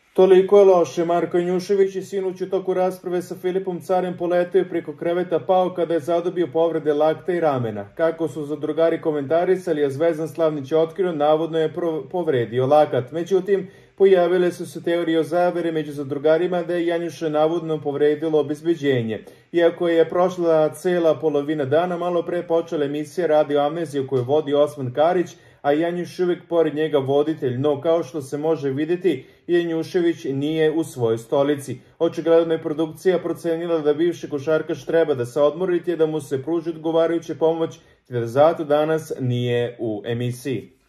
Toliko je loše. Marko Janjušević je sinoć u toku rasprave sa Filipom Carem poletio preko kreveta pao kada je zadobio povrede lakta i ramena. Kako su zadrugari komentarisali, a Zvezdan Slavnić je otkrio, navodno je povredio lakat. Međutim, pojavile su se teorije o zavere među zadrugarima da je Janjuša navodno povredilo obezbeđenje. Iako je prošla cela polovina dana, malo pre počela emisija Radio Amnezija koju vodi Osman Karić, a Janjuš uvek pored njega voditelj, no kao što se može videti, Janjušević nije u svojoj stolici. Očigledno je produkcija procenila da bivši košarkaš treba da se odmori te da mu se pruži odgovarajuća pomoć, te da zato danas nije u emisiji.